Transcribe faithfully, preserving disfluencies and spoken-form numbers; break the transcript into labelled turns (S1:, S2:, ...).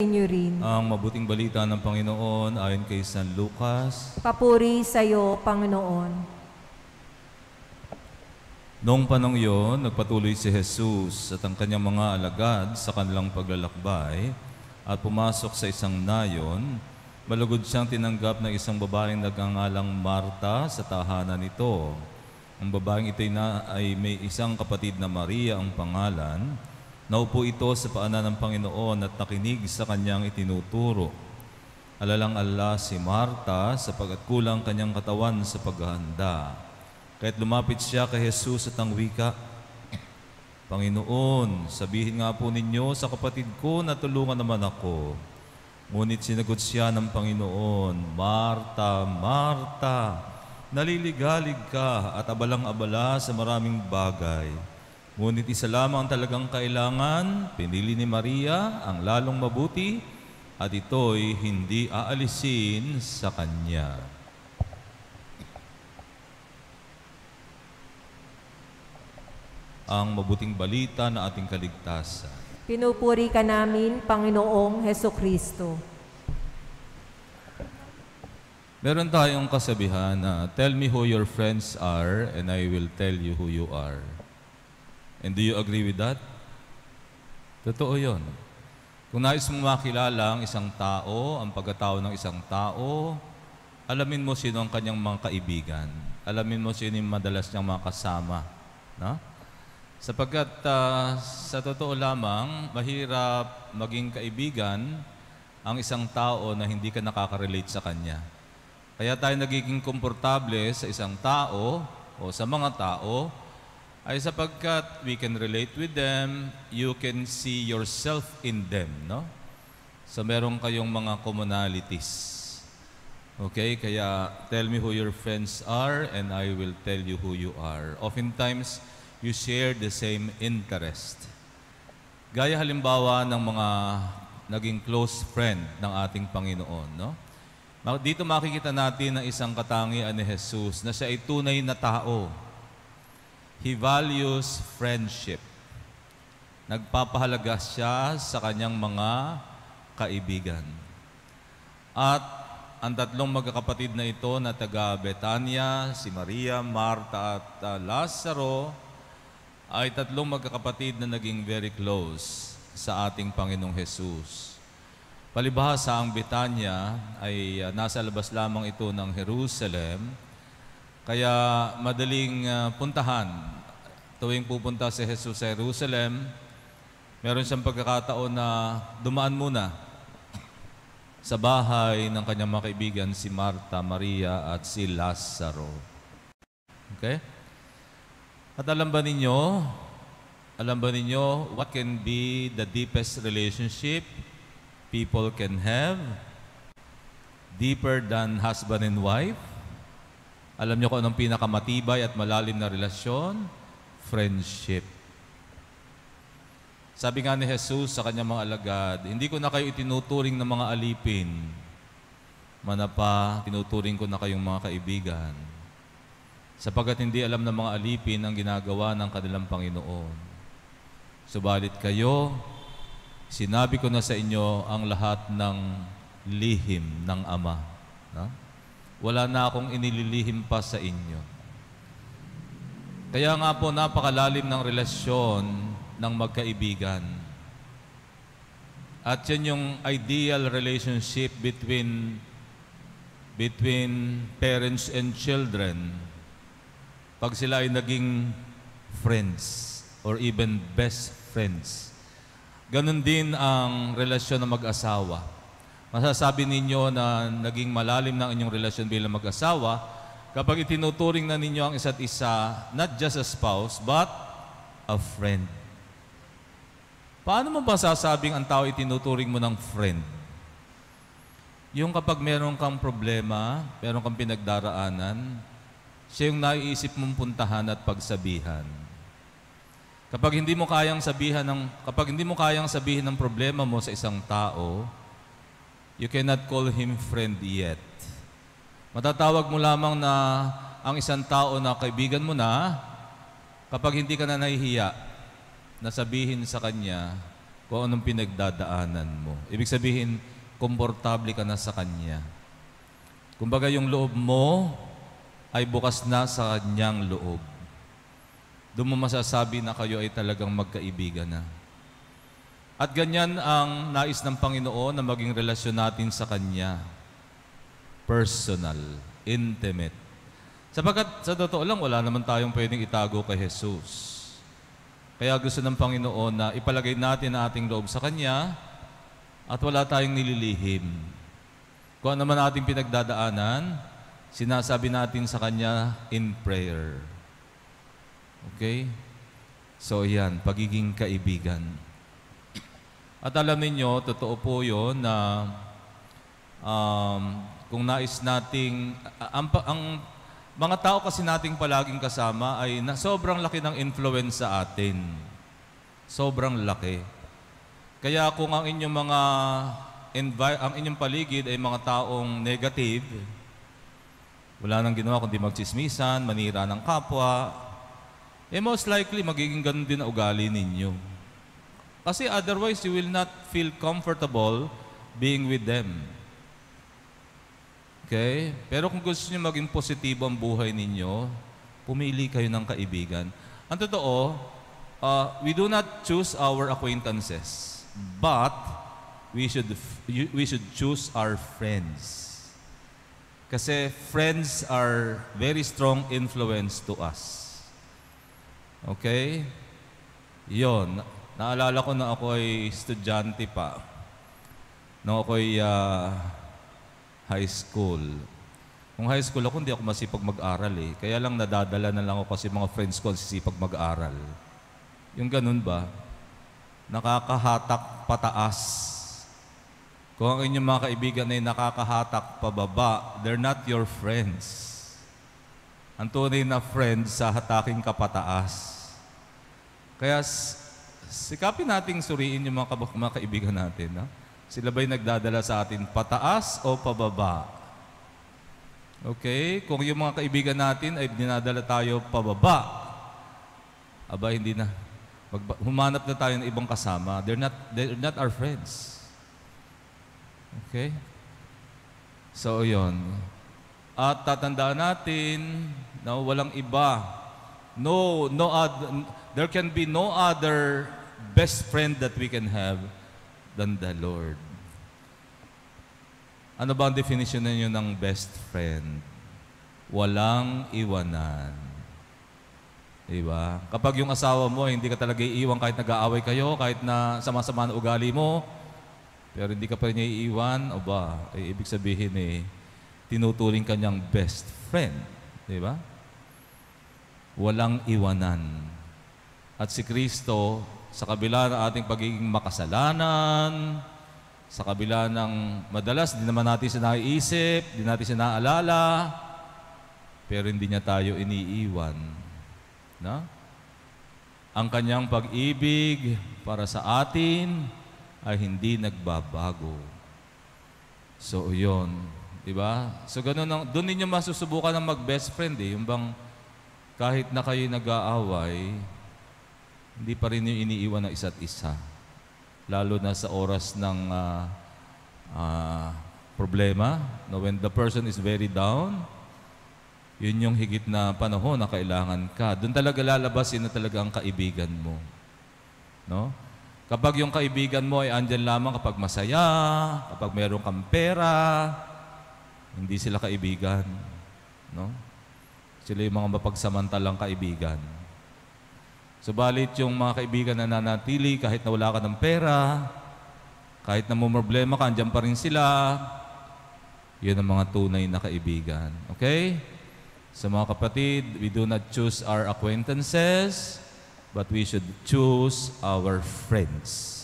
S1: inyo rin.
S2: Ang mabuting balita ng Panginoon ayon kay San Lucas.
S1: Papuri sa iyo, Panginoon.
S2: Noong panong iyon, nagpatuloy si Jesus at ang kanyang mga alagad sa kanilang paglalakbay at pumasok sa isang nayon. Malugod siyang tinanggap ng isang babaeng nagngangalang Marta sa tahanan nito. Ang babaeng ito na ay may isang kapatid na Maria ang pangalan. Naupo ito sa paanan ng Panginoon at nakinig sa kanyang itinuturo. Alalang-ala si Marta sapagkat kulang kanyang katawan sa paghahanda. Kaya't lumapit siya kay Jesus at ang wika, Panginoon, sabihin nga po ninyo sa kapatid ko na tulungan naman ako. Ngunit sinagot siya ng Panginoon, Marta, Marta, naliligalig ka at abalang-abala sa maraming bagay. Ngunit isa lamang talagang kailangan, pinili ni Maria ang lalong mabuti at ito'y hindi aalisin sa kanya. Ang mabuting balita na ating kaligtasan.
S1: Pinupuri ka namin, Panginoong Hesukristo.
S2: Meron tayong kasabihan na, tell me who your friends are and I will tell you who you are. And do you agree with that? Totoo yun. Kung nais mong makilala ang isang tao, ang pagkatao ng isang tao, alamin mo sino ang kanyang mga kaibigan. Alamin mo sino yung madalas niyang mga kasama. No? Sapagkat uh, sa totoo lamang, mahirap maging kaibigan ang isang tao na hindi ka nakaka-relate sa kanya. Kaya tayo nagiging komportable sa isang tao o sa mga tao ay sapagkat we can relate with them, you can see yourself in them, no? So meron kayong mga commonalities. Okay, kaya tell me who your friends are and I will tell you who you are. Oftentimes, you share the same interest. Gaya halimbawa ng mga naging close friend ng ating Panginoon, no? Dito makikita natin ang isang katangian ni Jesus na siya ay tunay na tao. He values friendship. Nagpapahalaga siya sa kanyang mga kaibigan. At ang tatlong magkakapatid na ito na taga Betania, si Maria, Marta at uh, Lazaro, ay tatlong magkakapatid na naging very close sa ating Panginoong Jesus. Palibhasa ang Betania ay uh, nasa labas lamang ito ng Jerusalem, kaya madaling uh, puntahan. Tuwing pupunta si Jesus sa Jerusalem, meron siyang pagkakataon na dumaan muna sa bahay ng kanyang mga kaibigan, si Marta, Maria at si Lazaro. Okay? At alam ba ninyo, alam ba ninyo what can be the deepest relationship people can have? Deeper than husband and wife? Alam niyo kung anong pinakamatibay at malalim na relasyon? Friendship. Sabi nga ni Jesus sa kanyang mga alagad, hindi ko na kayo itinuturing ng mga alipin. Manapa, tinuturing ko na kayong mga kaibigan. Sapagkat hindi alam ng mga alipin ang ginagawa ng kanilang Panginoon. Subalit kayo, sinabi ko na sa inyo ang lahat ng lihim ng Ama. No? Wala na akong inililihim pa sa inyo. Kaya nga po napakalalim ng relasyon ng magkaibigan. At yan yung ideal relationship between between parents and children. Pag sila ay naging friends or even best friends. Ganon din ang relasyon ng mag-asawa. Masasabi ninyo na naging malalim ng inyong relasyon bilang mag-asawa kapag itinuturing na ninyo ang isa't isa, not just a spouse, but a friend. Paano mo ba sasabing ang tao itinuturing mo ng friend? Yung kapag meron kang problema, meron kang pinagdaraanan, siya yung naiisip mong puntahan at pagsabihan. Kapag hindi mo kayang sabihan ng kapag hindi mo kayang sabihin ng problema mo sa isang tao, you cannot call him friend yet. Matatawag mo lamang na ang isang tao na kaibigan mo na kapag hindi ka na nahihiya na sabihin sa kanya kung anong pinagdadaanan mo. Ibig sabihin, komportable ka na sa Kanya. Kumbaga yung loob mo ay bukas na sa Kanyang loob. Doon mo masasabi na kayo ay talagang magkaibigan na. At ganyan ang nais ng Panginoon na maging relasyon natin sa Kanya. Personal, intimate. Sapagkat sa totoo lang, wala naman tayong pwedeng itago kay Jesus. Kaya gusto ng Panginoon na ipalagay natin ang ating loob sa Kanya at wala tayong nililihim. Kung ano naman ating pinagdadaanan, sinasabi natin sa Kanya in prayer. Okay? So yan, pagiging kaibigan. At alam niyo, totoo po yun na um, kung nais nating, ang, ang mga tao kasi nating palaging kasama ay na, sobrang laki ng influence sa atin. Sobrang laki. Kaya kung ang inyong mga, envi- ang inyong paligid ay mga taong negative, wala nang ginawa kundi magchismisan, manira ng kapwa, eh most likely magiging ganun din ang ugali ninyo. Kasi otherwise you will not feel comfortable being with them. Okay? Pero kung gusto niyo maging positibo ang buhay ninyo, pumili kayo ng kaibigan. Ang totoo, uh, we do not choose our acquaintances, but we should we should choose our friends. Kasi friends are very strong influence to us. Okay? Yon. Naalala ko na ako ay estudyante pa. Nung ako ay uh, high school. Kung high school ako, hindi ako masipag mag-aral eh. Kaya lang nadadala na lang ako kasi mga friends ko sisipag mag-aral. Yung ganun ba? Nakakahatak pataas. Kung ang inyong mga kaibigan ay nakakahatak pababa, they're not your friends. Ang tunay na friends sa hataking kapataas. Kaya sikapin nating suriin yung mga, mga kaibigan natin. No? Sila ba'y nagdadala sa atin pataas o pababa? Okay? Kung yung mga kaibigan natin ay dinadala tayo pababa, aba hindi na. Magba- humanap na tayo ng ibang kasama. They're not, they're not our friends. Okay? So, yun. At tatandaan natin na walang iba. No, no other, there can be no other best friend that we can have than the Lord. Ano ba ang definition ninyo ng best friend? Walang iwanan. Diba? Kapag yung asawa mo, hindi ka talaga iiwan kahit nag-aaway kayo, kahit na sama-sama na ugali mo, pero hindi ka pa rin niya iiwan, o ba, eh, ibig sabihin eh, tinuturing ka niyang best friend. Diba? Walang iwanan. At si Kristo, sa kabila ng ating pagiging makasalanan, sa kabila ng madalas, di naman natin siya naiisip, di natin siya naaalala, pero hindi niya tayo iniiwan. No? Ang kanyang pag-ibig para sa atin ay hindi nagbabago. So, yun. Diba? So, ganun, ang, doon ninyo masusubukan ng mag-best friend eh. Yung bang kahit na kayo nag-aaway, hindi pa rin yung iniiwan ng isa't isa. Lalo na sa oras ng uh, uh, problema. No, when the person is very down, yun yung higit na panahon na kailangan ka. Doon talaga lalabas yun na talaga ang kaibigan mo. No? Kapag yung kaibigan mo ay andyan lamang kapag masaya, kapag meron kang pera, hindi sila kaibigan. No? Sila yung mga mapagsamantalang kaibigan. Subalit yung mga kaibigan na nanatili kahit na wala ka ng pera, kahit na may problema ka, andyan pa rin sila, yun ang mga tunay na kaibigan. Okay? So mga kapatid, we do not choose our acquaintances, but we should choose our friends.